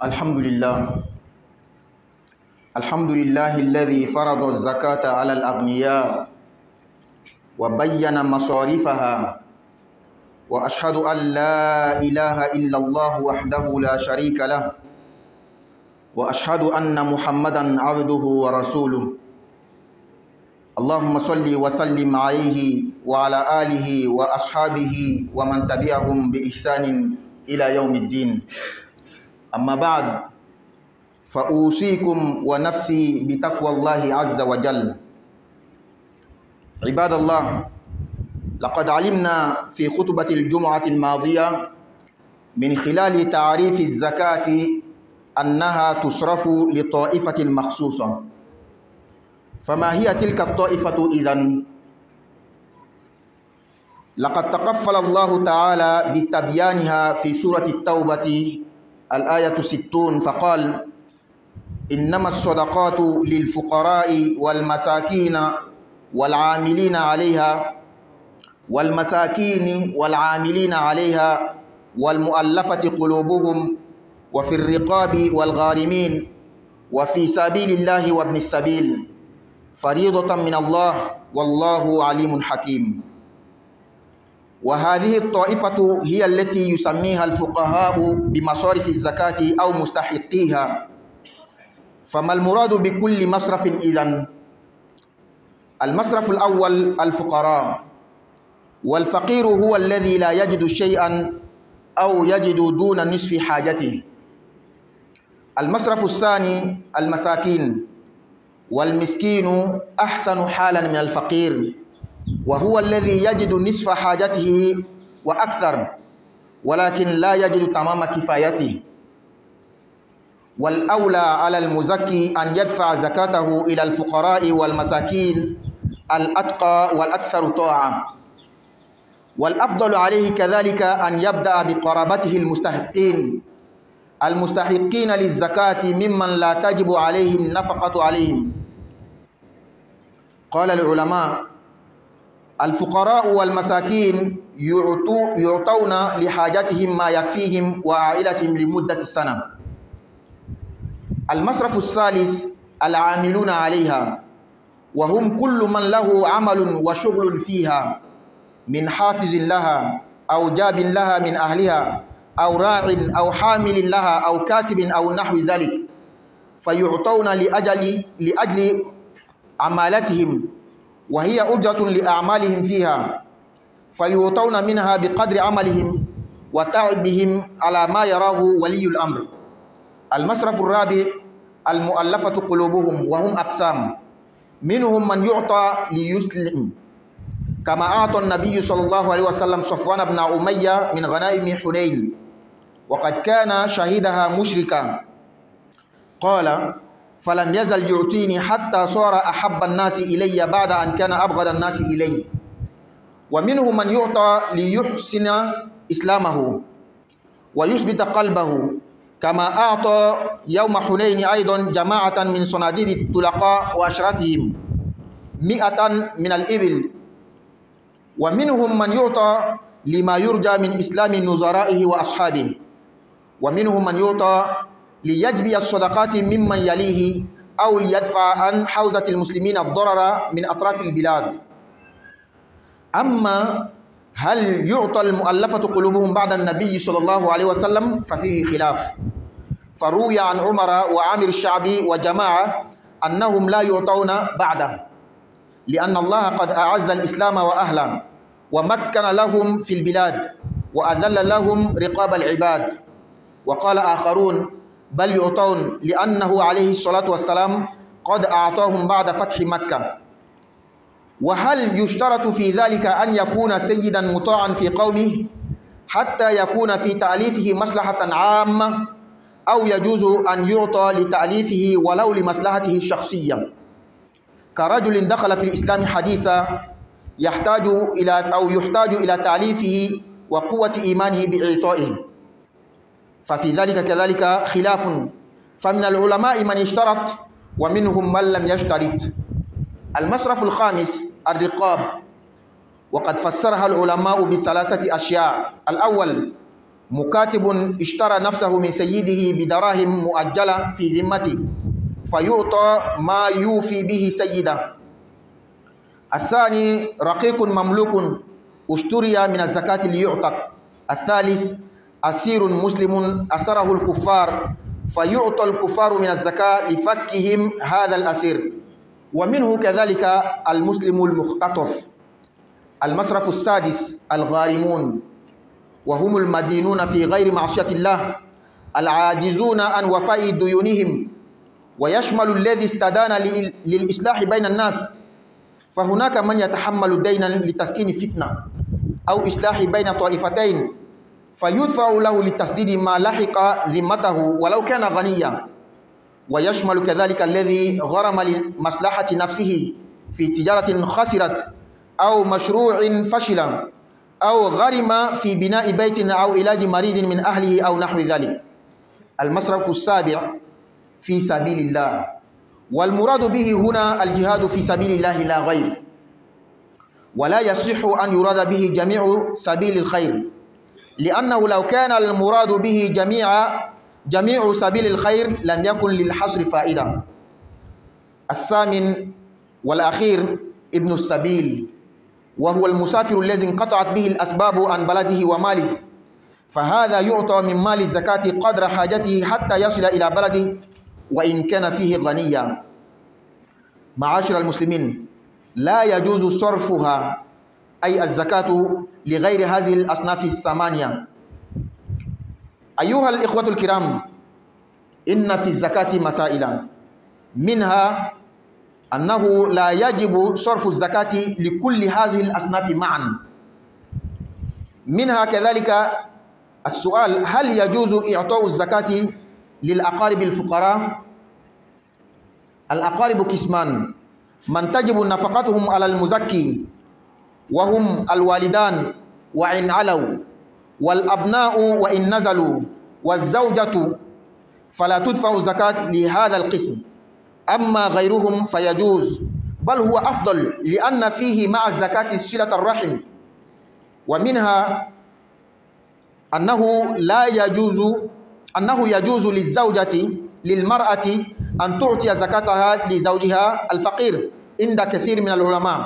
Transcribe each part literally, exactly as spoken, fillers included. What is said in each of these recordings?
الحمد لله الحمد لله الذي فرض الزكاة على الأغنياء وبين مصارفها، وأشهد أن لا إله إلا الله وحده لا شريك له، وأشهد أن محمدا عبده ورسوله. اللهم صل وسلم عليه وعلى آله وأصحابه ومن تبعهم بإحسان إلى يوم الدين. أما بعد، فأوصيكم ونفسي بتقوى الله عز وجل. عباد الله، لقد علمنا في خطبة الجمعة الماضية من خلال تعريف الزكاة أنها تصرف لطائفة مخصوصة. فما هي تلك الطائفة إذن؟ لقد تكفل الله تعالى بتبيانها في سورة التوبة الآية ستون، فقال: إنما الصدقات للفقراء والمساكين والعاملين عليها والمساكين والعاملين عليها والمؤلفة قلوبهم وفي الرقاب والغارمين وفي سبيل الله وابن السبيل فريضة من الله والله عليم حكيم. وهذه الطائفة هي التي يسميها الفقهاء بمصارف الزكاة أو مستحقيها. فما المراد بكل مصرف إذن؟ المصرف الأول الفقراء، والفقير هو الذي لا يجد شيئا أو يجد دون نصف حاجته. المصرف الثاني المساكين، والمسكين أحسن حالا من الفقير، وهو الذي يجد نصف حاجته وأكثر، ولكن لا يجد تمام كفايته. والأولى على المزكي أن يدفع زكاته إلى الفقراء والمساكين الأتقى والأكثر طاعة، والأفضل عليه كذلك أن يبدأ بقرابته المستحقين المستحقين للزكاة ممن لا تجب عليه النفقة عليهم. قال العلماء: الفقراء والمساكين يعطون لحاجتهم ما يكفيهم وعائلتهم لمدة السنة. المصرف الثالث العاملون عليها، وهم كل من له عمل وشغل فيها، من حافظ لها أو جاب لها من أهلها أو راع أو حامل لها أو كاتب أو نحو ذلك، فيعطون لأجل لأجل عمالتهم، وهي أجرة لأعمالهم فيها، فيعطون منها بقدر عملهم وتعبهم على ما يراه ولي الأمر. المصرف الرابع المؤلفة قلوبهم، وهم أقسام: منهم من يعطى ليسلم، كما أعطى النبي صلى الله عليه وسلم صفوان بن أمية من غنائم حنين، وقد كان شهدها مشركا. قال: فلم يزل يعطيني حتى صار أحب الناس إلي بعد أن كان أبغض الناس إلي. ومنهم من يعطى ليحسن إسلامه ويثبت قلبه، كما أعطى يوم حنين أيضا جماعة من صناديد الطلقاء وأشرافهم مئة من الإبل. ومنهم من يعطى لما يرجى من إسلام نظرائه وأصحابه. ومنهم من يعطى ليجبي الصدقات ممن يليه أو ليدفع عن حوزة المسلمين الضرر من أطراف البلاد. أما هل يعطى المؤلفة قلوبهم بعد النبي صلى الله عليه وسلم ففيه خلاف. فروي عن عمر وعامر الشعبي وجماعة أنهم لا يعطون بعده، لأن الله قد أعز الإسلام وأهله ومكن لهم في البلاد وأذل لهم رقاب العباد. وقال آخرون: بل يعطون لأنه عليه الصلاة والسلام قد أعطاهم بعد فتح مكة. وهل يشترط في ذلك أن يكون سيدا مطاعا في قومه حتى يكون في تأليفه مصلحة عامة، أو يجوز أن يعطى لتأليفه ولو لمصلحته الشخصية، كرجل دخل في الإسلام حديثا يحتاج إلى أو يحتاج إلى تأليفه وقوة إيمانه بإعطائه؟ ففي ذلك كذلك خلاف، فمن العلماء من اشترط ومنهم من لم يشترط. المصرف الخامس الرقاب، وقد فسرها العلماء بثلاثة أشياء: الأول مكاتب اشترى نفسه من سيده بدراهم مؤجلة في ذمته فيعطى ما يوفي به سيده. الثاني رقيق مملوك اشتري من الزكاة ليعتق. الثالث أسير مسلم أسره الكفار فيعطى الكفار من الزكاة لفكهم هذا الأسير. ومنه كذلك المسلم المختطف. المصرف السادس الغارمون، وهم المدينون في غير معصية الله العاجزون عن وفاء ديونهم، ويشمل الذي استدان للإصلاح بين الناس، فهناك من يتحمل دينا لتسكين فتنة أو إصلاح بين طائفتين فيدفع له لتسديد ما لحق ذمته ولو كان غنيا. ويشمل كذلك الذي غرم لمصلحة نفسه في تجارة خسرت أو مشروع فشل أو غرم في بناء بيت أو علاج مريض من أهله أو نحو ذلك. المصرف السابع في سبيل الله، والمراد به هنا الجهاد في سبيل الله لا غير، ولا يصح أن يراد به جميع سبيل الخير، لأنه لو كان المراد به جميع جميع سبيل الخير لم يكن للحصر فائدة. الثامن والأخير ابن السبيل، وهو المسافر الذي انقطعت به الأسباب عن بلده وماله، فهذا يعطى من مال الزكاة قدر حاجته حتى يصل إلى بلده وإن كان فيه غنيا. معاشر المسلمين، لا يجوز صرفها أي الزكاة لغير هذه الأصناف الثمانية. أيها الإخوة الكرام، إن في الزكاة مسائل، منها أنه لا يجب صرف الزكاة لكل هذه الأصناف معا. منها كذلك السؤال: هل يجوز إعطاء الزكاة للأقارب الفقراء؟ الأقارب قسمان: من تجب نفقتهم على المزكي وهم الوالدان وإن علوا، والأبناء وإن نزلوا، والزوجة فلا تدفع الزكاة لهذا القسم. أما غيرهم فيجوز، بل هو أفضل، لأن فيه مع الزكاة صلة الرحم. ومنها أنه لا يجوز أنه يجوز للزوجة للمرأة أن تعطي زكاتها لزوجها الفقير عند كثير من العلماء.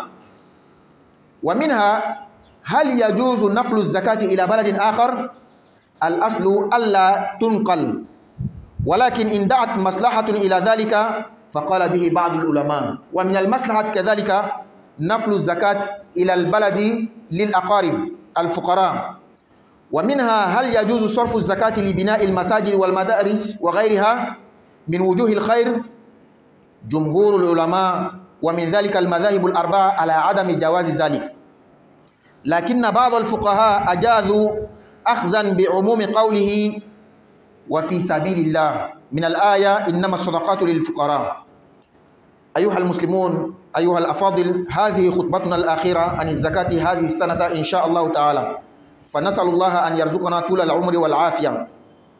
ومنها هل يجوز نقل الزكاة إلى بلد آخر؟ الأصل ألا تنقل، ولكن إن دعت مصلحة إلى ذلك فقال به بعض العلماء. ومن المصلحة كذلك نقل الزكاة إلى البلد للأقارب الفقراء. ومنها هل يجوز صرف الزكاة لبناء المساجد والمدارس وغيرها من وجوه الخير؟ جمهور العلماء ومن ذلك المذاهب الأربعة على عدم جواز ذلك، لكن بعض الفقهاء أجازوا أخذا بعموم قوله وفي سبيل الله من الآية إنما الصدقات للفقراء. أيها المسلمون، أيها الأفاضل، هذه خطبتنا الأخيرة عن الزكاة هذه السنة إن شاء الله تعالى، فنسأل الله أن يرزقنا طول العمر والعافية.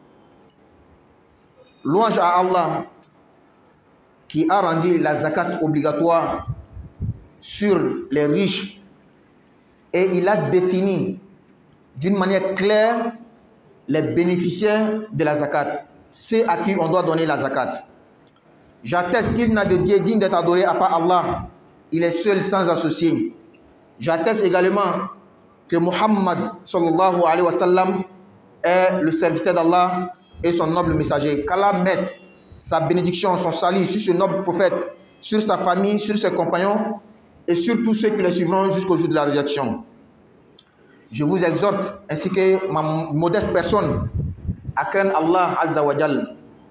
Louange à Allah qui a rendu la zakat obligatoire sur les riches, et il a défini d'une manière claire les bénéficiaires de la zakat, ceux à qui on doit donner la zakat. J'atteste qu'il n'a de Dieu digne d'être adoré à part Allah, il est seul sans associé. J'atteste également que Muhammad sallallahu alayhi wa sallam est le serviteur d'Allah et son noble messager. Qu'Allah mette sa bénédiction, son salut sur ce noble prophète, sur sa famille, sur ses compagnons et sur tous ceux qui le suivront jusqu'au jour de la résurrection. Je vous exhorte, ainsi que ma modeste personne, à craindre Allah Azza wa Jal.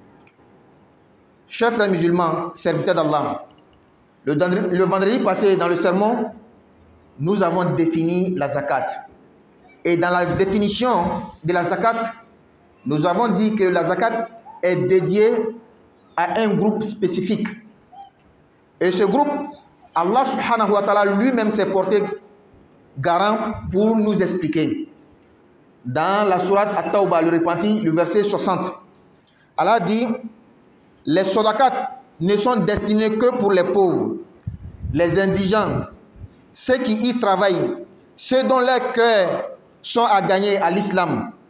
Chers frères musulmans, serviteurs d'Allah, le, le vendredi passé dans le sermon, nous avons défini la zakat. Et dans la définition de la zakat, nous avons dit que la zakat est dédiée à un groupe spécifique. Et ce groupe, Allah subhanahu wa ta'ala lui-même s'est porté garant pour nous expliquer. Dans la sourate At-Tawbah, le repenti, le verset soixante, Allah dit: les sadaqat ne sont destinés que pour les pauvres, les indigents, ceux qui y travaillent, ceux dont leurs cœurs sont à gagner à l'islam.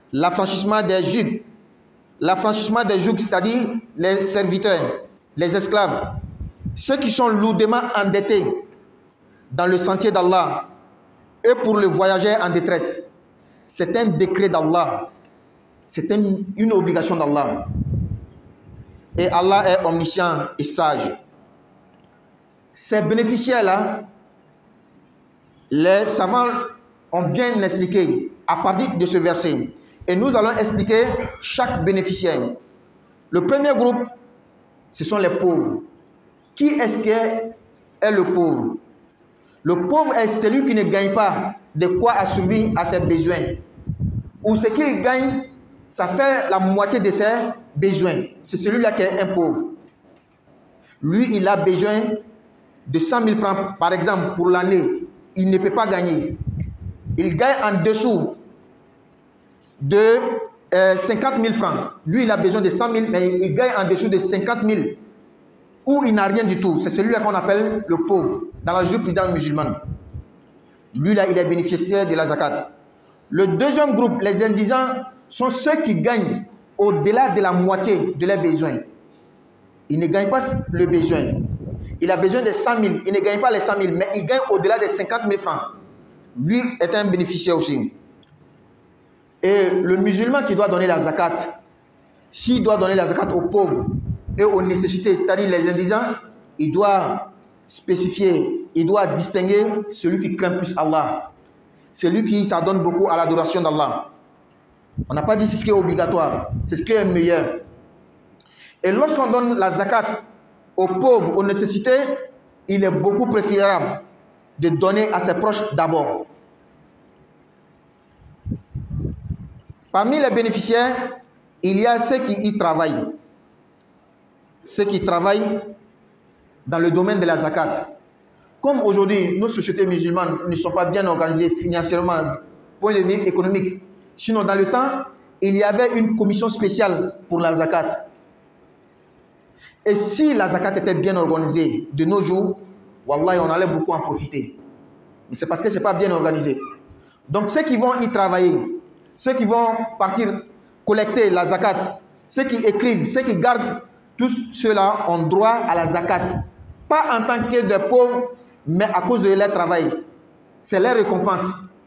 l'affranchissement des juges, l'affranchissement des juges, c'est-à-dire les serviteurs, les esclaves, ceux qui sont lourdement endettés dans le sentier d'Allah et pour le voyageur en détresse. C'est un décret d'Allah, c'est une, une obligation d'Allah. Et Allah est omniscient et sage. Ces bénéficiaires-là, les savants ont bien expliqué à partir de ce verset. Et nous allons expliquer chaque bénéficiaire. Le premier groupe, ce sont les pauvres. Qui est-ce qui est, est le pauvre? Le pauvre est celui qui ne gagne pas de quoi assouvir à ses besoins. Ou ce qu'il gagne, ça fait la moitié de ses besoins. C'est celui-là qui est un pauvre. Lui, il a besoin de cent mille francs, par exemple, pour l'année. Il ne peut pas gagner. Il gagne en dessous de euh, cinquante mille francs. Lui, il a besoin de cent mille, mais il gagne en dessous de cinquante mille. Ou il n'a rien du tout. C'est celui-là qu'on appelle le pauvre dans la jurisprudence musulmane. Lui, là, il est bénéficiaire de la zakat. Le deuxième groupe, les indigents, sont ceux qui gagnent au-delà de la moitié de leurs besoins. Il ne gagne pas le besoin. Il a besoin de cent mille. Il ne gagne pas les cent mille, mais il gagne au-delà des cinquante mille francs. Lui est un bénéficiaire aussi. Et le musulman qui doit donner la zakat, s'il doit donner la zakat aux pauvres et aux nécessités, c'est-à-dire les indigents, il doit spécifier, il doit distinguer celui qui craint plus Allah, celui qui s'adonne beaucoup à l'adoration d'Allah. On n'a pas dit ce qui est obligatoire, c'est ce qui est meilleur. Et lorsqu'on donne la zakat aux pauvres, aux nécessités, il est beaucoup préférable de donner à ses proches d'abord. Parmi les bénéficiaires, il y a ceux qui y travaillent. Ceux qui travaillent dans le domaine de la zakat. Comme aujourd'hui, nos sociétés musulmanes ne sont pas bien organisées financièrement, point de vue économique. Sinon, dans le temps, il y avait une commission spéciale pour la zakat. Et si la zakat était bien organisée de nos jours, wallahi, on allait beaucoup en profiter. Mais c'est parce que ce n'est pas bien organisé. Donc, ceux qui vont y travailler, ceux qui vont partir collecter la zakat, ceux qui écrivent, ceux qui gardent, tous ceux-là ont droit à la zakat. Pas en tant que des pauvres, mais à cause de leur travail. C'est leur récompense.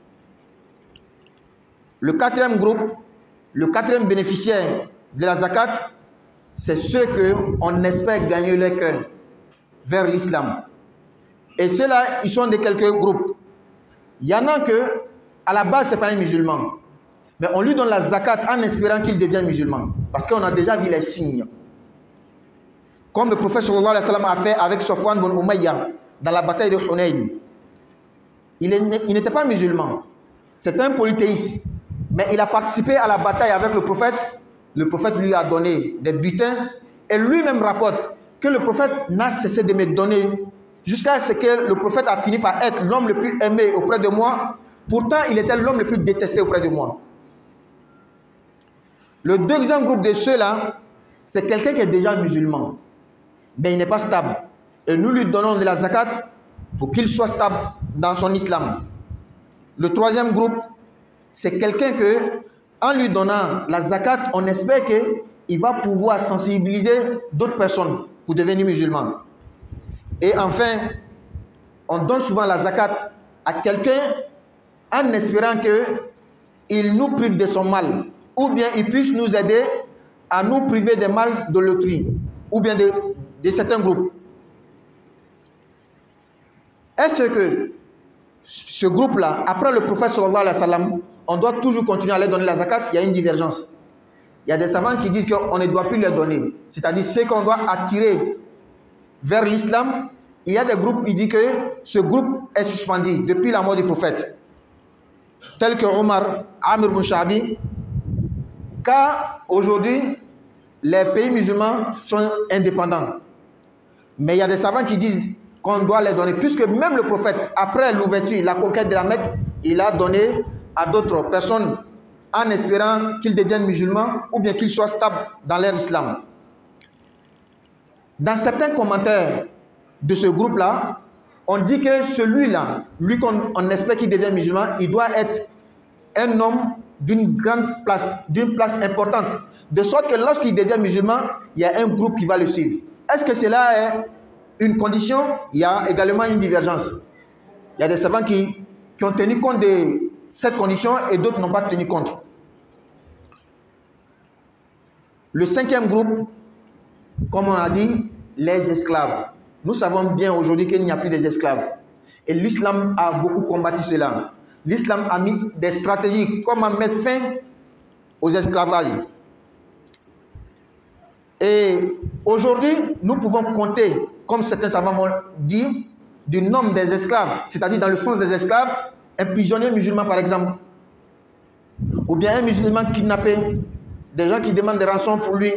Le quatrième groupe, le quatrième bénéficiaire de la zakat, c'est ceux qu'on espère gagner leur cœur vers l'islam. Et ceux-là, ils sont de quelques groupes. Il y en a que, à la base, ce n'est pas un musulman. Mais on lui donne la zakat en espérant qu'il devienne musulman. Parce qu'on a déjà vu les signes. Comme le prophète sallallahu alayhi wa sallam a fait avec Safwan bin Umayya dans la bataille de Hunayn. Il n'était pas musulman. C'est un polythéiste. Mais il a participé à la bataille avec le prophète. Le prophète lui a donné des butins. Et lui-même rapporte que le prophète n'a cessé de me donner jusqu'à ce que le prophète a fini par être l'homme le plus aimé auprès de moi. Pourtant, il était l'homme le plus détesté auprès de moi. Le deuxième groupe de ceux-là, c'est quelqu'un qui est déjà musulman, mais il n'est pas stable. Et nous lui donnons de la zakat pour qu'il soit stable dans son islam. Le troisième groupe, c'est quelqu'un que, en lui donnant la zakat, on espère qu'il va pouvoir sensibiliser d'autres personnes pour devenir musulmans. Et enfin, on donne souvent la zakat à quelqu'un en espérant qu'il nous prive de son mal, ou bien il puisse nous aider à nous priver des mal de l'autrui, ou bien de, de certains groupes. Est-ce que ce groupe-là, après le prophète sallallahu alayhi wa sallam, on doit toujours continuer à leur donner la zakat? Il y a une divergence. Il y a des savants qui disent qu'on ne doit plus leur donner. C'est-à-dire ceux qu'on doit attirer vers l'islam. Il y a des groupes qui disent que ce groupe est suspendu depuis la mort du prophète. Tel que Omar, Amr bin Shabi. Car aujourd'hui, les pays musulmans sont indépendants. Mais il y a des savants qui disent qu'on doit les donner. Puisque même le prophète, après l'ouverture, la conquête de la Mecque, il a donné à d'autres personnes en espérant qu'ils deviennent musulmans ou bien qu'ils soient stables dans leur islam. Dans certains commentaires de ce groupe-là, on dit que celui-là, lui qu'on espère qu'il devient musulman, il doit être un homme d'une grande place, d'une place importante, de sorte que lorsqu'il devient musulman, il y a un groupe qui va le suivre. Est-ce que cela est une condition? Il y a également une divergence. Il y a des savants qui, qui ont tenu compte de cette condition et d'autres n'ont pas tenu compte. Le cinquième groupe, comme on a dit, les esclaves. Nous savons bien aujourd'hui qu'il n'y a plus des esclaves. Et l'islam a beaucoup combattu cela. L'islam a mis des stratégies comment mettre fin aux esclavages. Et aujourd'hui, nous pouvons compter, comme certains savants m'ont dit, du nombre des esclaves, c'est-à-dire dans le sens des esclaves, un prisonnier musulman par exemple, ou bien un musulman kidnappé, des gens qui demandent des rançons pour lui.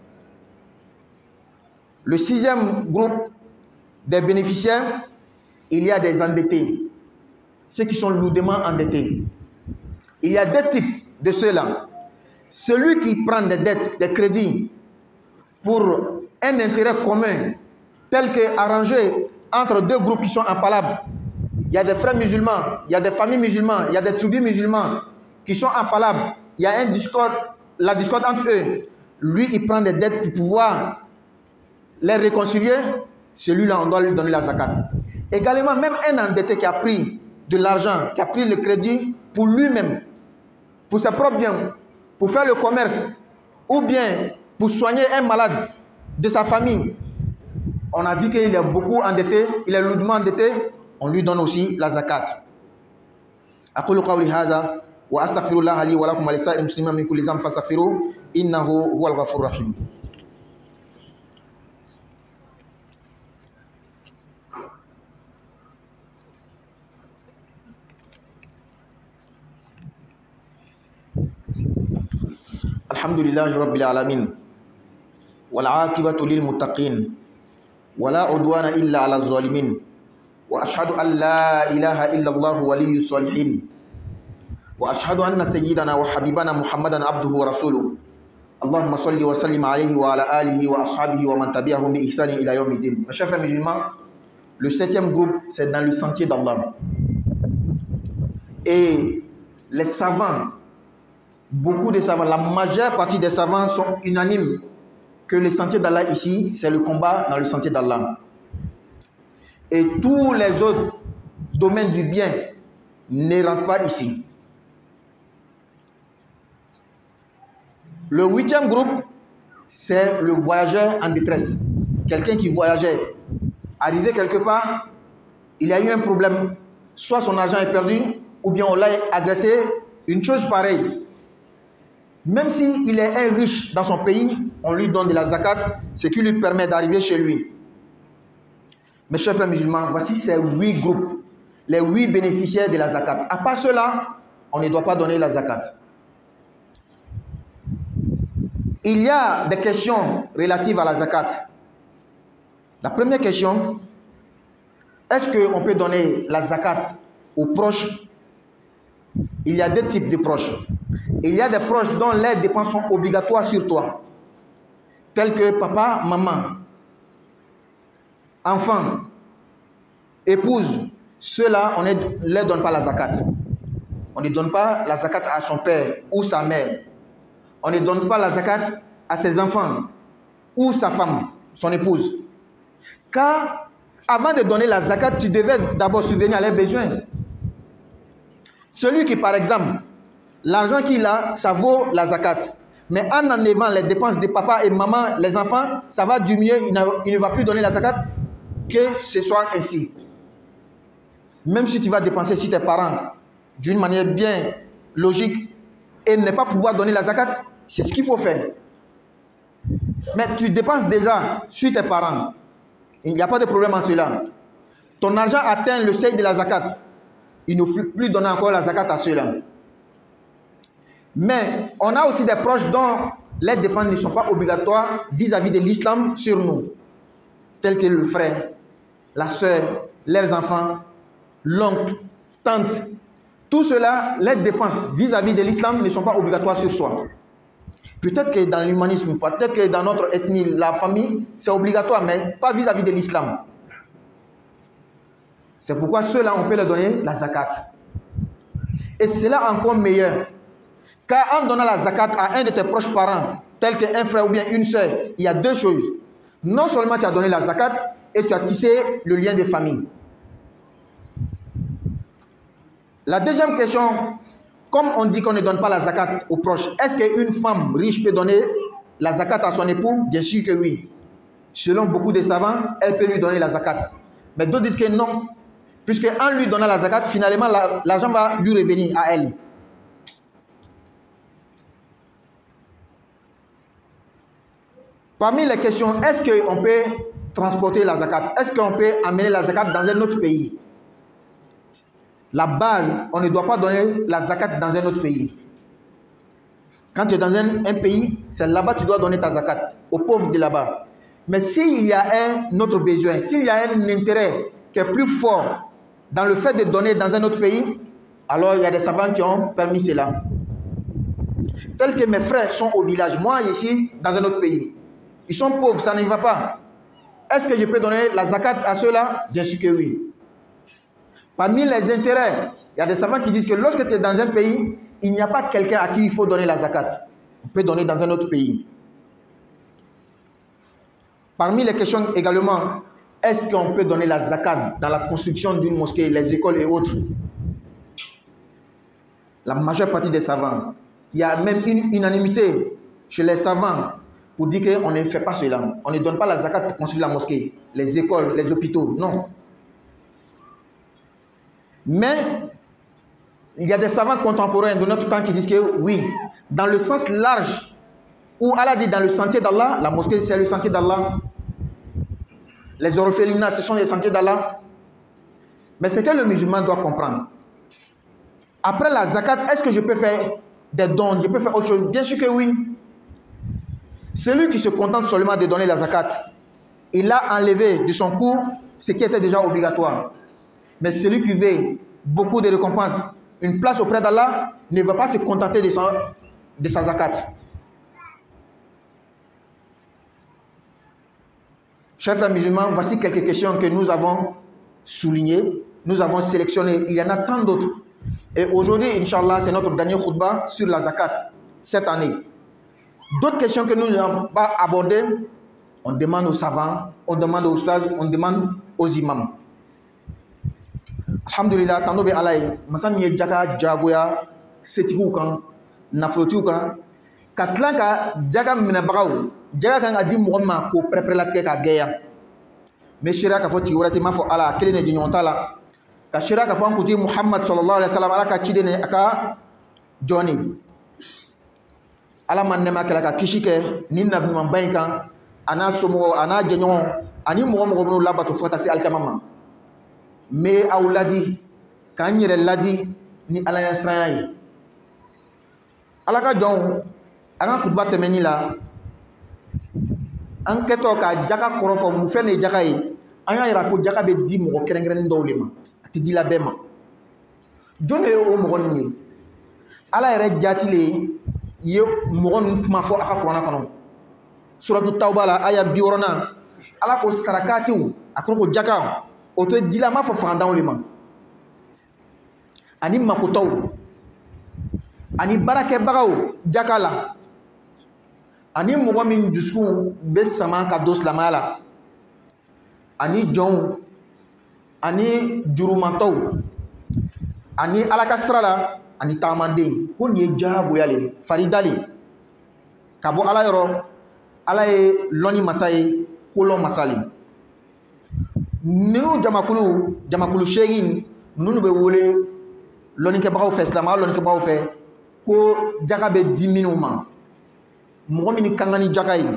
Le sixième groupe des bénéficiaires, il y a des endettés, ceux qui sont lourdement endettés. Il y a deux types de ceux-là. Celui qui prend des dettes, des crédits pour un intérêt commun, tel que arrangé entre deux groupes qui sont impalables. Il y a des frères musulmans, il y a des familles musulmanes, il y a des tribus musulmanes qui sont impalables. Il y a un discorde, la discorde entre eux. Lui, il prend des dettes pour pouvoir les réconcilier. Celui-là, on doit lui donner la zakat. Également, même un endetté qui a pris de l'argent, qui a pris le crédit pour lui-même, pour ses propres biens, pour faire le commerce, ou bien pour soigner un malade de sa famille. On a vu qu'il est beaucoup endetté, il est lourdement endetté, on lui donne aussi la zakat. أقول قولي هذا وأستغفر الله لي ولكم ولسائر المسلمين من كل ذنب فاستغفروه إنه هو الغفور الرحيم. الحمد لله رب العالمين والعاقبة للمتقين ولا عدوان إلا على الظالمين وأشهد أن لا إله إلا الله ولي الصالحين وأشهد أن سيدنا وحبيبنا محمدا عبده ورسوله اللهم صل وسلم عليه وعلى آله وأصحابه ومن تبعهم بإحسان إلى يوم الدين. Mes chers frères musulmans, le septième groupe, c'est dans le sentier d'Allah. Et les savants, beaucoup de savants, la majeure partie des savants sont unanimes que le sentier d'Allah ici, c'est le combat dans le sentier d'Allah. Et tous les autres domaines du bien ne rentrent pas ici. Le huitième groupe, c'est le voyageur en détresse. Quelqu'un qui voyageait, arrivé quelque part, il y a eu un problème. Soit son argent est perdu, ou bien on l'a agressé, une chose pareille. Même s'il est un riche dans son pays, on lui donne de la zakat, ce qui lui permet d'arriver chez lui. Mes chers frères musulmans, voici ces huit groupes, les huit bénéficiaires de la zakat. À part cela, on ne doit pas donner la zakat. Il y a des questions relatives à la zakat. La première question, est-ce qu'on peut donner la zakat aux proches? Il y a deux types de proches. Il y a des proches dont les dépenses sont obligatoires sur toi, tels que papa, maman, enfant, épouse. Ceux-là, on ne leur donne pas la zakat. On ne donne pas la zakat à son père ou sa mère. On ne donne pas la zakat à ses enfants ou sa femme, son épouse. Car avant de donner la zakat, tu devais d'abord subvenir à leurs besoins. Celui qui, par exemple, l'argent qu'il a, ça vaut la zakat. Mais en enlevant les dépenses de papa et maman, les enfants, ça va diminuer, il, il ne va plus donner la zakat, que ce soit ainsi. Même si tu vas dépenser sur tes parents d'une manière bien logique et ne pas pouvoir donner la zakat, c'est ce qu'il faut faire. Mais tu dépenses déjà sur tes parents. Il n'y a pas de problème en cela. Ton argent atteint le seuil de la zakat. Il ne faut plus donner encore la zakat à ceux-là. Mais on a aussi des proches dont les dépenses ne sont pas obligatoires vis-à-vis de l'islam sur nous, tels que le frère, la soeur, leurs enfants, l'oncle, tante. Tout cela, les dépenses vis-à-vis de l'islam ne sont pas obligatoires sur soi. Peut-être que dans l'humanisme, peut-être que dans notre ethnie, la famille, c'est obligatoire, mais pas vis-à-vis de l'islam. C'est pourquoi ceux-là, on peut leur donner la zakat. Et c'est là encore meilleur. Car en donnant la zakat à un de tes proches parents, tel qu'un frère ou bien une soeur, il y a deux choses. Non seulement tu as donné la zakat, et tu as tissé le lien de famille. La deuxième question, comme on dit qu'on ne donne pas la zakat aux proches, est-ce qu'une femme riche peut donner la zakat à son époux? Bien sûr que oui. Selon beaucoup de savants, elle peut lui donner la zakat. Mais d'autres disent que non, puisque en lui donnant la zakat, finalement, l'argent va lui revenir à elle. Parmi les questions, est-ce qu'on peut transporter la zakat? Est-ce qu'on peut amener la zakat dans un autre pays? La base, on ne doit pas donner la zakat dans un autre pays. Quand tu es dans un, un pays, c'est là-bas que tu dois donner ta zakat aux pauvres de là-bas. Mais s'il y a un autre besoin, s'il y a un intérêt qui est plus fort dans le fait de donner dans un autre pays, alors il y a des savants qui ont permis cela. Tel que mes frères sont au village, moi ici dans un autre pays. Ils sont pauvres, ça ne va pas. Est-ce que je peux donner la zakat à ceux-là? Bien sûr que oui. Parmi les intérêts, il y a des savants qui disent que lorsque tu es dans un pays, il n'y a pas quelqu'un à qui il faut donner la zakat. On peut donner dans un autre pays. Parmi les questions également, est-ce qu'on peut donner la zakat dans la construction d'une mosquée, les écoles et autres? La majeure partie des savants, il y a même une unanimité chez les savants pour dire qu'on ne fait pas cela. On ne donne pas la zakat pour construire la mosquée, les écoles, les hôpitaux, non. Mais il y a des savants contemporains de notre temps qui disent que oui, dans le sens large, où Allah dit dans le sentier d'Allah, la mosquée c'est le sentier d'Allah, les orphelinats ce sont les sentiers d'Allah. Mais c'est que le musulman doit comprendre. Après la zakat, est-ce que je peux faire des dons? Je peux faire autre chose? Bien sûr que oui. Celui qui se contente seulement de donner la zakat, il a enlevé de son cours ce qui était déjà obligatoire. Mais celui qui veut beaucoup de récompenses, une place auprès d'Allah, ne va pas se contenter de, son, de sa zakat. Chers frères musulmans, voici quelques questions que nous avons soulignées, nous avons sélectionnées. Il y en a tant d'autres. Et aujourd'hui, Inch'Allah, c'est notre dernier khutbah sur la zakat, cette année. D'autres questions que nous n'avons pas abordées, on demande aux savants, on demande aux ustaz, on demande aux imams. Alhamdulillah, tando be alay masam ye jaka jagoya setigu kan naflotiu kan katlan ka jaga mina bagaw jaga kan adi mugoma ko preparatique ka geya me shira ka foti wurati ma fo ala kelene di nyonta la ka shira ka fon kuti Muhammad sallallahu alaihi wasallam ala ka chidene aka joni ala man ne makala ka kishike ni nabi man baykan ana somo ana jenyon ani mo mo no labato fota si alkamama mais aw ladi kan yere ladi ni ala yasran yi ala ka jon anga khutba temeni la an keto ka jaka korofo mu fene jaka yi anga yira ko jaka be di mo kerengren ndowle ma ati di la bema jone o mo gonni ala yere jatile ye mo gon ma fo aka qur'ana kanon suratul tauba la aya biorona ala ko sarakatu akon ko jaka oto dila ma fo fandan le man ani makotaw ani barake bagaw jakala ani mogo min jusku be sama ka dos la mala ani jon ani jurumantaw ani alaka srala ani tamande ko ni jabu yale faridali kabo ala yoro ala e loni masay ko lo masali ninu jamakulu jamakulu shegin nunu be wole loni ke bagaw fe islam loni ke bagaw fe ko jaka be diminu ma mo min kangani jaka yi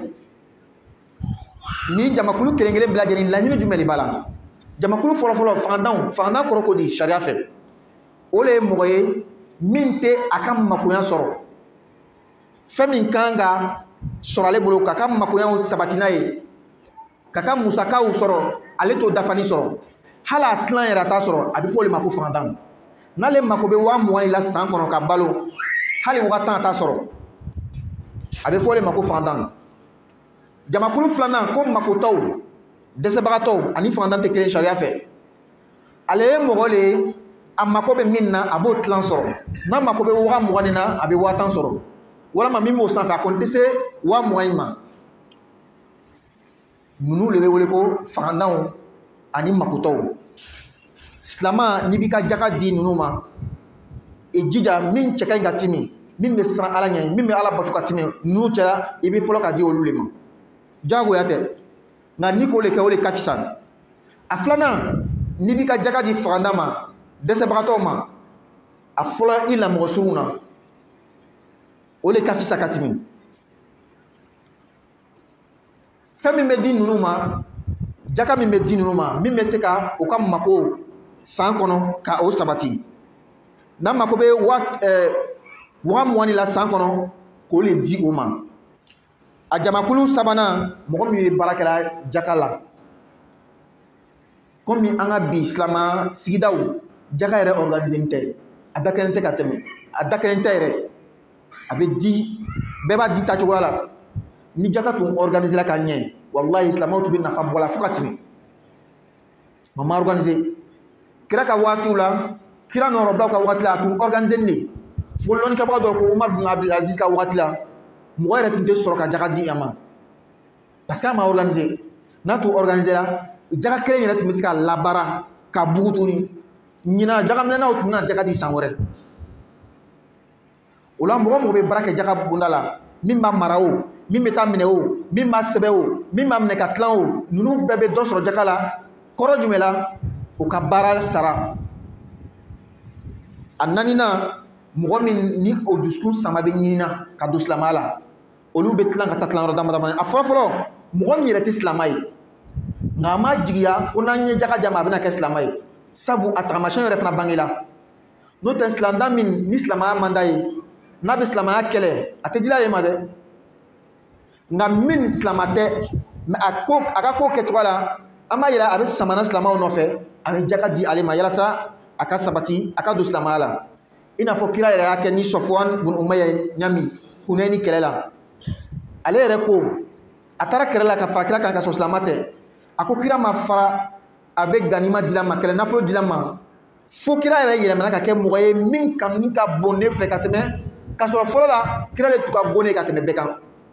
ni jamakulu kelengele bla jeni la nyinu jumeli bala jamakulu folo folo fandan fandan koroko di sharia fe ole mo ye minte akam makoyan soro femin kanga sorale bolo kakam makoyan sabatina ye kakam musakaw soro ale to dafani soro hala tlan yara ta soro abi fo le mako fandan nale mako be wa mo la san kono ka balo hali wata ta soro abi fo le mako fandan jamakulu flana ko mako taw dese bagato ani fandan te kelen sharia fe ale mo gole a mako bɛ min na a b'o tilan sɔrɔ n'a mako bɛ waa mugan nin na a bɛ waa tan sɔrɔ walama min b'o sanfɛ a kɔni tɛ se waa mugan in ma ninnu de bɛ wele ko fangantanw ani makotɔw silama n'i b'i ka jaka di ninnu ma i jija min cɛ ka ɲi ka timi min bɛ siran Ala ɲɛ min bɛ Ala bato ka timi ninnu cɛla i bɛ fɔlɔ ka di olu de ma jagoya tɛ nka n'i k'o de kɛ o de ka fisa a filanan n'i b'i ka jaka di fangantan ma dɛsɛbagatɔw ma a fɔlɔ i lamɔgɔ suruw na o de ka fisa ka timi fɛn min bɛ di ninnu ma jaka min bɛ di ninnu ma min bɛ se ka u ka mako san kɔnɔ ka o sabati n'a mako bɛ waa ɛɛ waa mugan la san kɔnɔ k'o de di o ma a jamakulu sabanan mɔgɔ min ye baarakɛla jaka la komi an ka bi silama sigidaw jaka yɛrɛ organisé tɛ a da kelen tɛ ka tɛmɛ a da kelen tɛ yɛrɛ a bɛ di bɛɛ b'a di tacogoya la ni jaka tun organisé la ka ɲɛ wallahi silamaw tun bɛ nafa bɔ la fo ka tɛmɛ ma ma organisé kira ka waatiw la kira nɔrɔblaw ka waati la a tun organisé de fo lɔnnikɛbaga dɔw ko Umar bin Abdul Aziz ka waati la mɔgɔ yɛrɛ tun tɛ sɔrɔ ka jaka di a ma parce que a ma organisé n'a tun organisé la jaka kelen yɛrɛ tun bɛ se ka labaara ka bugu tuguni ɲina jagaminɛnaw tun bɛna jaka di san wɛrɛ o la mɔgɔ mɔgɔ bɛ baara kɛ jaka bunda la min b'a mara o min bɛ taa minɛ o min b'a sɛbɛ o min b'a minɛ ka tilan o ninnu bɛɛ bɛ dɔ sɔrɔ jaka la kɔrɔ jumɛn la o ka baara sara a naaninan mɔgɔ min ni o dusukun sama bɛ ɲinina ka don silamaya la olu bɛ tilan ka taa tilayɔrɔ dama dama a fɔlɔ fɔlɔ mɔgɔ min yɛrɛ tɛ silama ye nka a ma jigiya ko n'an ye jaka jama a bɛna kɛ silama ye sabu a tagamasiyɛn yɛrɛ fana bangela n'o tɛ silamɛda min ni silamaya man d'a ye n'a bɛ silamaya kɛlɛ a tɛ dila ale ma dɛ nka min silama tɛ mɛ a ko a ka ko kɛcogo la an b'a yira a bɛ samana silamaw nɔfɛ a bɛ jaka di ale ma yalasa a ka sabati a ka don silamaya la i n'a fɔ kira yɛrɛ y'a kɛ ni Sɔfuwan bun Umayya ɲami Hunɛni kɛlɛ la ale yɛrɛ ko a taara kɛlɛ la ka fara kira kan ka sɔrɔ silama tɛ a ko kira ma fara a bɛ ganima dila ma kɛlɛ nafolo dila ma fo kira yɛrɛ yɛlɛmana ka kɛ mɔgɔ ye min kanu ka bon ne fɛ ka tɛmɛ ka sɔrɔ fɔlɔ la kira de tun ka bon ne ka tɛmɛ bɛɛ kan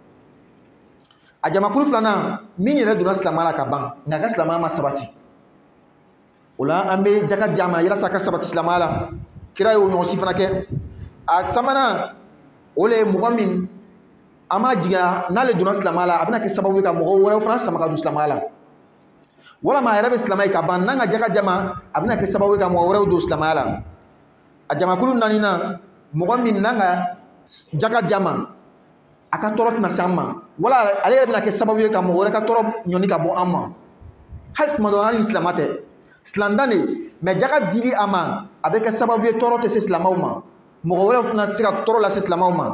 a jamakulu filanan min yɛrɛ donna silamaya la ka ban nka a ka silamaya ma sabati o la an bɛ jaka di a ma yalasa a ka sabati silamaya la kira y'o ɲɔgɔn si fana kɛ a sabanan o le ye mɔgɔ min an ma jigiya n'ale donna silamaya la a bɛna kɛ sababu ye ka mɔgɔ wɛrɛw fana sama ka don silamaya la walama a yɛrɛ bɛ silamɛ ye ka ban n'an ka jaka jama a bɛna kɛ sababu ye ka mɔgɔ wɛrɛw don silamaya la a jamakulu naaninan mɔgɔ min n'an ka jaka jama a ka tɔɔrɔ tɛna se an ma wala ale yɛrɛ bɛna kɛ sababu ye ka mɔgɔ wɛrɛ ka tɔɔrɔ ɲɔni ka bɔ an ma hali tuma dɔ hali ni silamɛ tɛ silamɛdan de mɛ jaka dili a ma a bɛ kɛ sababu ye tɔɔrɔ tɛ se silamɛw ma mɔgɔ wɛrɛw tɛna se ka tɔɔrɔ lase silamɛw ma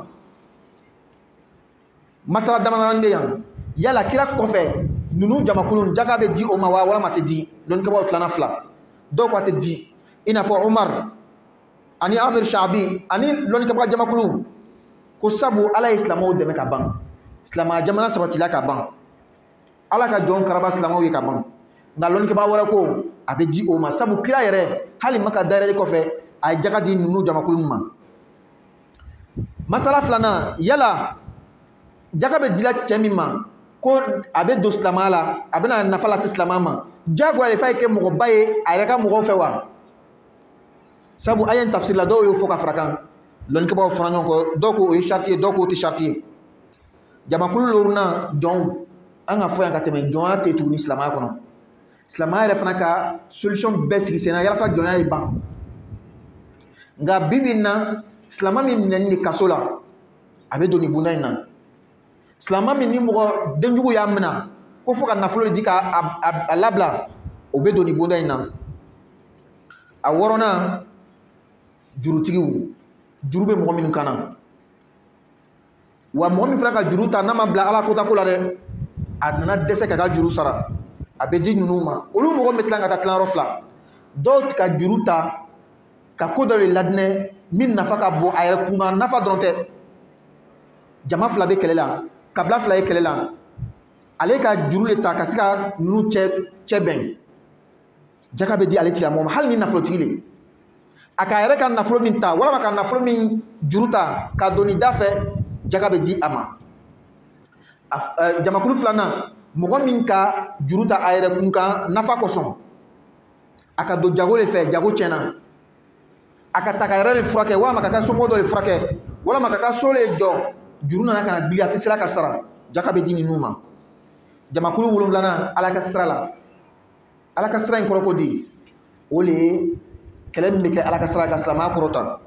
masala damadamani bɛ yan yala kira kɔfɛ ninnu jamakulu jaka bɛ di o ma wa walama a tɛ di lɔnnikɛbaw tilana fila dɔw ko a tɛ di i n'a fɔ Umar ani Amir Shaabi ani lɔnnikɛbaga jamakulu ko sabu Ala ye silamɛw dɛmɛ ka ban silamaya jamana sabatila ka ban Ala ka jɔn karaba silamɛw ye ka ban nka lɔnnikɛbaga wɛrɛ ko a bɛ di o ma sabu kira yɛrɛ hali Maka dayɛlɛli kɔfɛ a ye jaka di ninnu jamakulu ma masala filanan yala jaka bɛ dila cɛ min ma ko a bɛ don silamaya la a bɛna nafa lase silamaya ma jagoya de f'a ye kɛ mɔgɔba ye a yɛrɛ ka mɔgɔw fɛ wa sabu a ye tafsir la dɔw y'o fɔ ka fara kan lɔnnikɛbaw fara ɲɔgɔn kɔ dɔw ko o ye sariti ye dɔw ko o tɛ sariti ye jamakulu loruna jɔnw an ka fɔ yan ka tɛmɛ jɔnya tɛ tuguni silamaya kɔnɔ silamaya yɛrɛ fana ka solution bɛɛ sigi sen na yalasa jɔnya ye ban nka bi bi in na silamɛ min minɛni de kaso la a bɛ don nin bunda in na silamɛ min ni mɔgɔ denjugu y'a minɛ ko fo ka nafolo di ka a labila o bɛ don nin bunda in na a wɔɔrɔnan jurutigiw juru bɛ mɔgɔ minnu kan na wa mɔgɔ min fana ka juru ta n'a ma bila Ala kotako la dɛ a nana dɛsɛ ka ka juru sara a bɛ di ninnu ma olu mɔgɔ bɛ tila ka taa tilayɔrɔ fila dɔw ka juru ta ka ko dɔ de ladinɛ min nafa ka bon a yɛrɛ kunkan nafa dɔrɔn tɛ jama fila bɛ kɛlɛ la kabila fila ye kɛlɛ la ale ka juru de ta ka se ka ninnu cɛ cɛ bɛn jaka bɛ di ale tigilamɔgɔ ma hali ni nafolotigi le aka yɛrɛ ka nafolo min ta walama ka nafolo min juru ta ka doni da fɛ jaka bɛ di a ma. Jamakulu filanan mɔgɔ min ka juru ta a yɛrɛ kun kan nafa kosɔn a ka don jago de fɛ jago tiɲɛna a ka ta ka yɛrɛ de furakɛ walama ka taa somɔgɔ dɔ de furakɛ walama ka taa so de jɔ juru nana ka na gili a tɛ sera ka sara jaka bɛ di ninnu ma. Jamakulu wolonfilanan Ala ka sira la. Ala ka sira in kɔrɔ ko di o le ye kɛlɛ min bɛ kɛ Ala ka sira ka silamɛya kɔrɔta.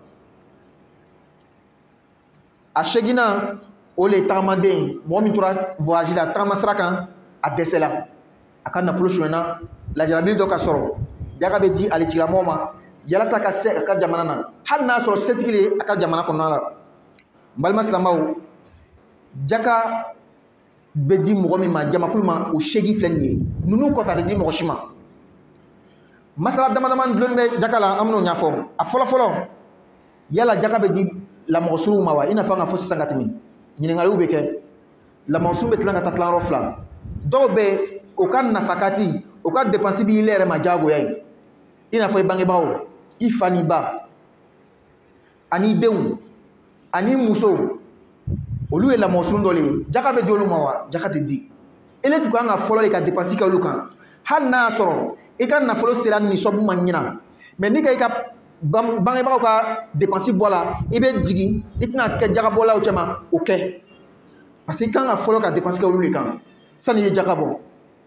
A seginna o le ye tagamaden mɔgɔ min tora voyage la tagama sira kan a dɛsɛla a ka nafolo suɲɛna lajarabi dɔ ka sɔrɔ jaka bɛ di ale tigilamɔgɔ ma yalasa ka se a ka jamana na hali n'a sɔrɔ setigi de ye a ka jamana kɔnɔna la. N balima silamɛw jaka bɛ di mɔgɔ min ma jamakulu ma o seegin filɛ nin ye ninnu kɔfɛ a tɛ di mɔgɔ si ma. Masala dama dama dulon bɛ jaka la an bɛn'o ɲɛfɔ. A fɔlɔ fɔlɔ yala jaka bɛ di lamɔgɔsuruw ma wa i n'a fɔ an ka fɔ sisan ka tɛmɛ ɲininkaliw bɛ kɛ. Lamɔgɔsuru bɛ tila ka taa tilayɔrɔ fila dɔw bɛ o ka nafakati o ka dépense b'i yɛrɛ ma diyagoya ye i n'a fɔ i bangebaaw i fa n'i ba ani denw ani muso olu ye lamɔsuru dɔ le ye jaka bɛ di olu ma wa jaka tɛ di. ele tun kan ka fɔlɔ de ka dépense kɛ olu kan hali n'a y'a sɔrɔ i ka nafolo sera nisɔnbu ma ɲina mais n'i ka i ka bangebagaw ka dépense bɔ la i bɛ jigin i tɛna kɛ jakabɔlaw cɛma o kɛ parce que i kan ka fɔlɔ ka dépense kɛ olu de kan sani i ye jaka bɔ.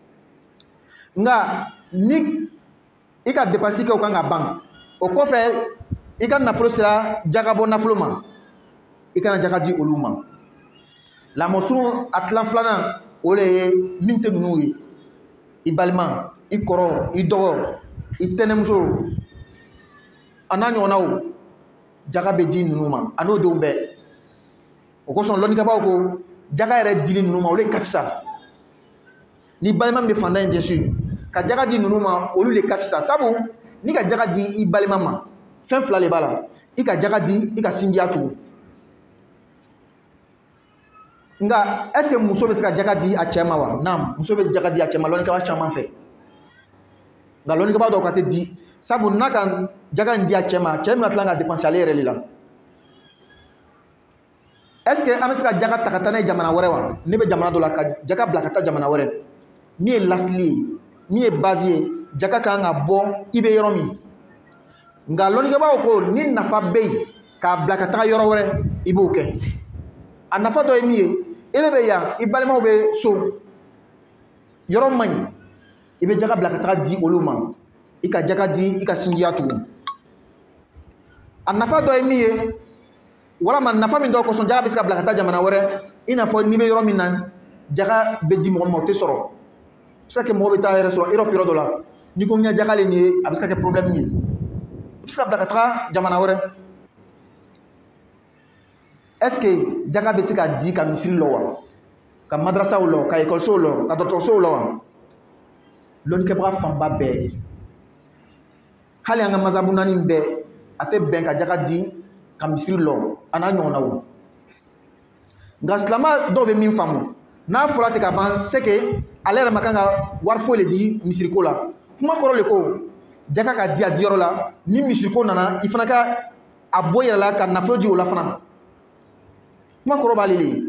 Nka ni i ka dépense kɛ o kan ka ban o kɔfɛ i ka nafolo sera jakabɔ nafolo ma i kana jaka di olu ma. Lamɔsuru a tilan filanan o le ye min tɛ ninnu ye i balima i kɔrɔ i dɔgɔ i tɛnɛmuso a n'a ɲɔgɔnnaw jaka bɛ di ninnu ma a n'o denw bɛɛ. O kosɔn lɔnnikɛbaaw ko jaka yɛrɛ dili ninnu ma olu ka fisa ni balima min bɛ fanda in dɛsɛ ka jaka di ninnu ma olu de ka fisa sabu ni ka jaka di i balima ma fɛn fila de b'a la i ka jaka di i ka sinjiya tugu. Nka est ce que muso bɛ se ka jaka di a cɛ ma wa? Naam, muso bɛ jaka di a cɛ ma lɔnnikɛbaa caman fɛ nka lɔnnikɛbaa dɔw ka tɛ di sabu n'a ka jaka in di a cɛ ma cɛ bɛna tila ka dépense ale yɛrɛ de la. est ce que an bɛ se ka jaka ta ka taa n'a ye jamana wɛrɛ wa? Ne bɛ jamana dɔ la ka jaka bila ka taa jamana wɛrɛ min ye lasili ye min ye base ye jaka kan ka bɔ i bɛ yɔrɔ min nka lɔnnikɛbaaw ko ni nafa bɛ yen k'a bila ka taa yɔrɔ wɛrɛ i b'o kɛ. A nafa dɔ ye min ye ele bɛ yan i balimaw bɛ so yɔrɔ man ɲi i bɛ jaka bila ka taa di olu ma i ka jaka di i ka sinjiya tugu. A nafa dɔ ye min ye walama nafa min dɔ kosɔn jaka bɛ se ka bila ka taa jamana wɛrɛ i n'a fɔ n'i bɛ yɔrɔ min na jaka bɛ di mɔgɔ ma o tɛ sɔrɔ. A bɛ se ka kɛ mɔgɔ bɛ taa yɛrɛ sɔrɔ Europe yɔrɔ dɔ la n'i ko n ka jaka le nin ye a bɛ se ka kɛ problème ye i bɛ se ka bila ka taa jamana wɛrɛ. est ce que jaka bɛ se ka di ka misiri la wa ka madrasaw la ka ekɔlisow la ka dɔgɔtɔrɔsow la wa? Lɔnnikɛbaga fanba bɛɛ hali an ka mazabu naani bɛɛ a tɛ bɛn ka jaka di ka misiri la a n'a ɲɔgɔnnaw. Nka silamɛ dɔw bɛ min faamu n'a fɔra ten ka ban c'est que ale yɛrɛ ma kan ka wari foyi le di misiriko la. Kuma kɔrɔ le ko jaka ka di a diyɔrɔ la ni misiriko nana i fana ka a bɔ i yɛrɛ la ka nafolo di o la fana. Kuma kɔrɔ b'ale le.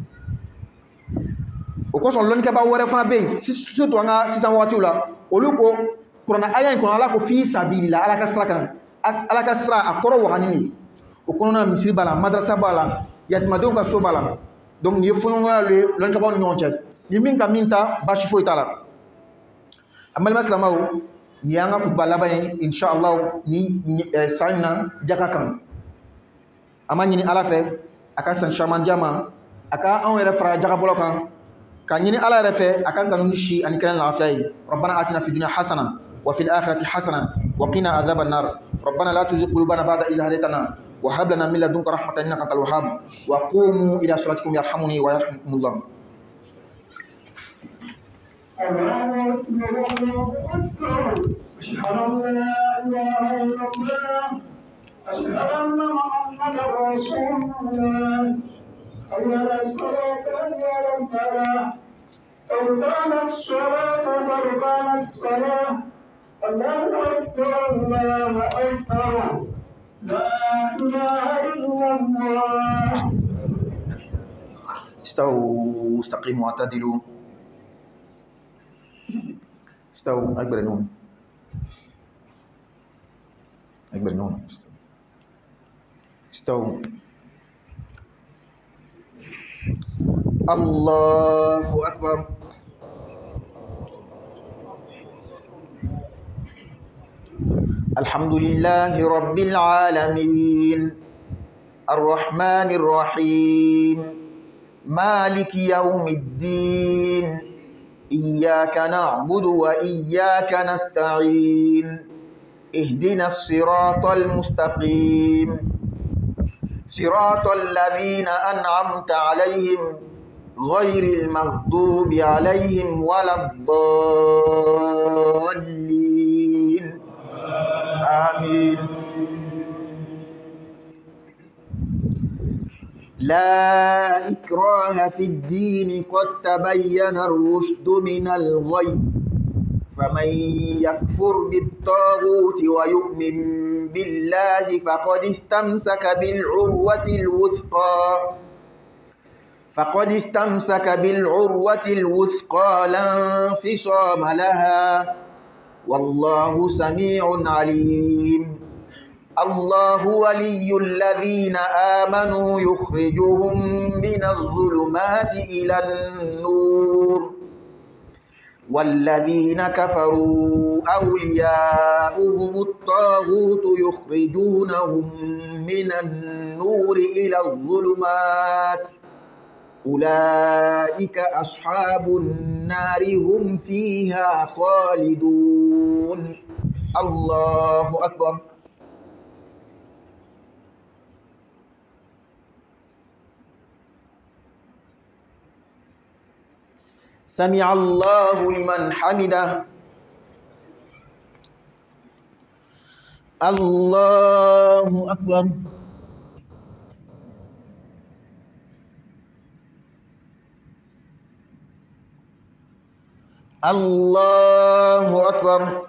O kosɔn lɔnnikɛbaa wɛrɛ fana bɛ yen surtout an ka sisan waatiw la olu ko kuranɛ aya in kɔnɔ Ala ko fi sabilila Ala ka sira kan Ala ka sira a kɔrɔ wagani de o kɔnɔna na misiri b'a la madrasa b'a la yatimadenw ka so b'a la donc nin ye fɔɲɔgɔnya ye lɔnnikɛbaaw ni ɲɔgɔn cɛ ni min ka min ta baasi foyi t'a la. A balima silamɛw nin y'an ka kutuba laban ye inshallah ni san in na jaka kan an b'a ɲini Ala fɛ a ka san caman di an ma a ka anw yɛrɛ fara jakabɔlaw kan ka ɲini Ala yɛrɛ fɛ a kan ka nu si ani kɛnɛ lafiya ye. rabbana atina fid dunya hasana wa fil akhirati hasana wa qina adhaban nar rabbana la tuzigh qulubana ba'da idh hadaytana wa hab lana min ladunka rahmatan innaka antal wahhab wa qumu ila salatikum yarhamuni wa yarhamkumullah. أشهد أن لا إله إلا الله أشهد أن محمدا رسول الله حي على الصلاة حي على الفلاح قد قامت الصلاة قد قامت الصلاة الله أكبر الله أكبر لا إله إلا الله. استووا استقيموا واعتدلوا. استووا أكبر النون، أكبر النون. استووا. الله أكبر. الحمد لله رب العالمين الرحمن الرحيم مالك يوم الدين إياك نعبد وإياك نستعين اهدنا الصراط المستقيم صراط الذين أنعمت عليهم غير المغضوب عليهم ولا الضالين آمين. لا إكراه في الدين قد تبين الرشد من الغي فمن يكفر بالطاغوت ويؤمن بالله فقد استمسك بالعروة الوثقى فقد استمسك بالعروة الوثقى لا انفصام لها والله سميع عليم. الله ولي الذين آمنوا يخرجهم من الظلمات إلى النور والذين كفروا أولياؤهم الطاغوت يخرجونهم من النور إلى الظلمات أولئك أصحاب النار هم فيها خالدون. الله أكبر. سمع الله لمن حمده. الله أكبر. الله أكبر.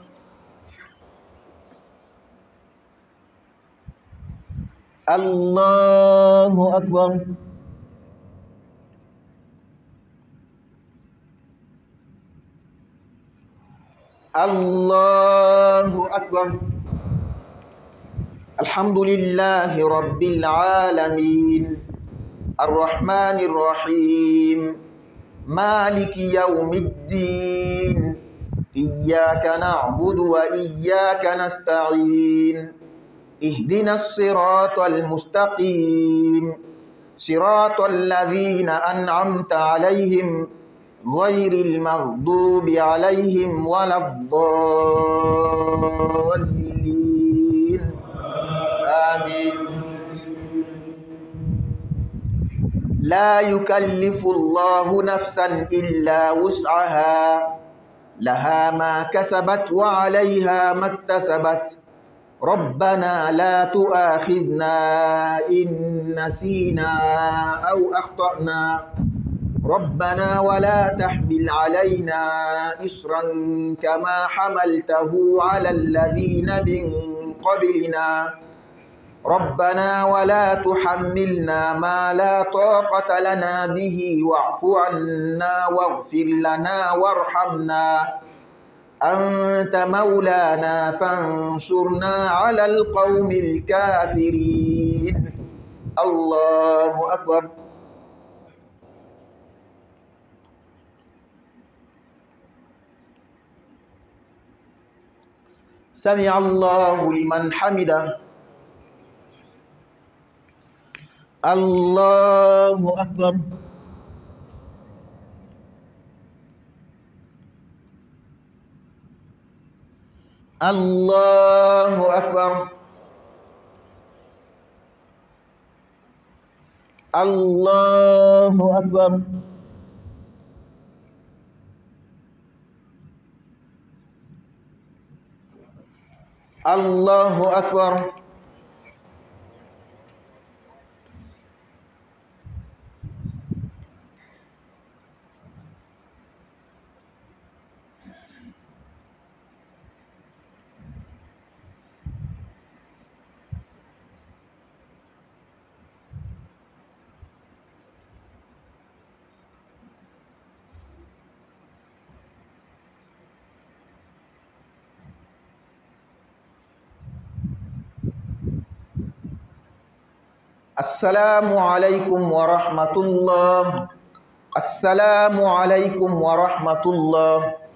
الله أكبر. الله أكبر. الحمد لله رب العالمين الرحمن الرحيم مالك يوم الدين إياك نعبد وإياك نستعين اهدنا الصراط المستقيم صراط الذين أنعمت عليهم غير المغضوب عليهم ولا الضالين آمين. لا يكلف الله نفسا إلا وسعها لها ما كسبت وعليها ما اكتسبت ربنا لا تؤاخذنا إن نسينا أو أخطأنا ربنا ولا تحمل علينا إصرا كما حملته على الذين من قبلنا ربنا ولا تحملنا ما لا طاقة لنا به واعف عنا واغفر لنا وارحمنا أنت مولانا فانصرنا على القوم الكافرين. الله أكبر. سمع الله لمن حمده. الله أكبر. الله أكبر. الله أكبر. الله أكبر. Assalamu alaikum wa rahmatullah. Assalamu alaikum wa rahmatullah.